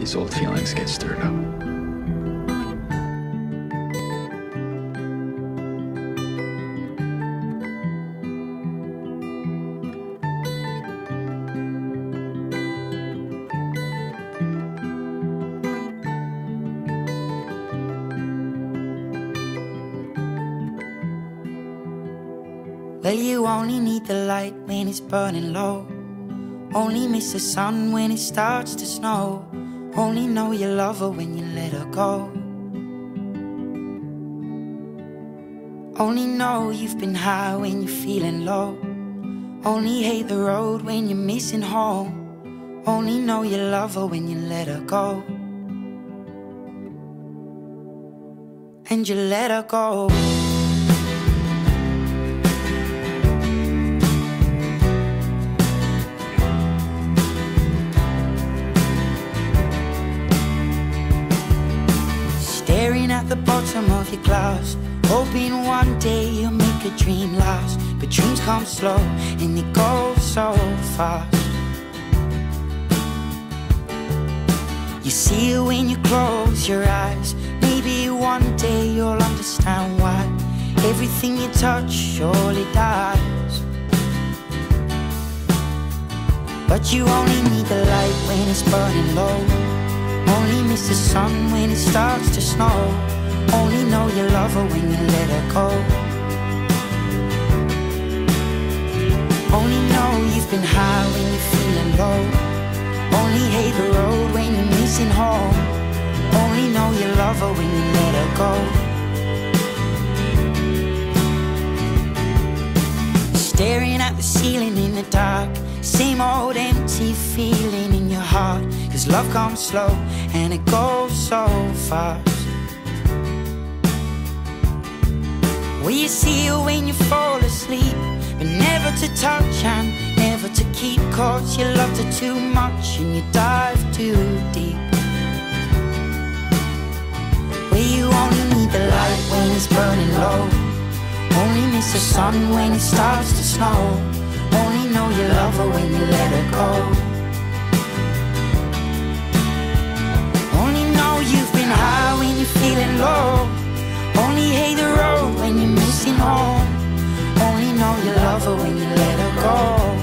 these old feelings get stirred up. Well, you only need the light when it's burning low. Only miss the sun when it starts to snow. Only know you love her when you let her go. Only know you've been high when you're feeling low. Only hate the road when you're missing home. Only know you love her when you let her go. And you let her go. Staring at the bottom of your glass, hoping one day you'll make a dream last. But dreams come slow and they go so fast. You see it when you close your eyes. Maybe one day you'll understand why everything you touch surely dies. But you only need the light when it's burning low. Only miss the sun when it starts to snow. Only know you love her when you let her go. Only know you've been high when you're feeling low. Only hate the road when you're missing home. Only know you love her when you let her go. Staring at the ceiling in the dark, same old empty feeling in your heart. Cause love comes slow and it goes so fast. Well, you see her when you fall asleep, but never to touch and never to keep. Cause you loved her too much and you dive too deep. Well, you only need the light when it's burning low. Only miss the sun when it starts to snow. Only know you love her when you let her go. Only know you've been high when you're feeling low. Only hate the road when you're missing home. Only know you love her when you let her go.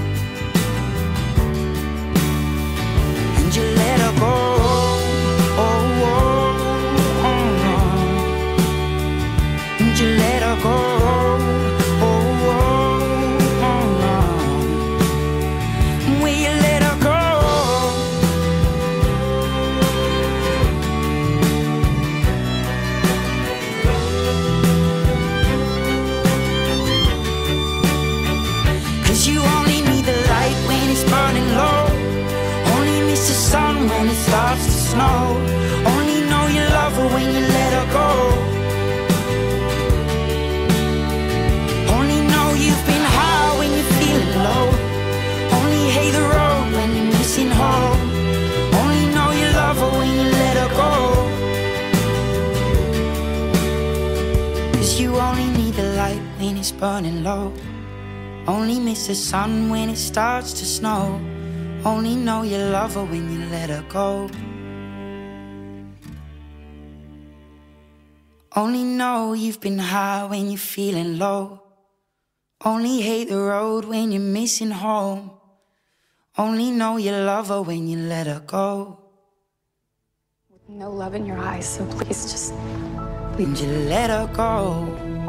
And you let her go. Oh, oh, oh, oh. And you let her go. When it starts to snow, only know you love her when you let her go. Only know you've been high when you're feeling low. Only hate the road when you're missing home. Only know you love her when you let her go. Cause you only need the light when it's burning low. Only miss the sun when it starts to snow. Only know you love her when you let her go. Only know you've been high when you're feeling low. Only hate the road when you're missing home. Only know you love her when you let her go. No love in your eyes, so please just... And you let her go.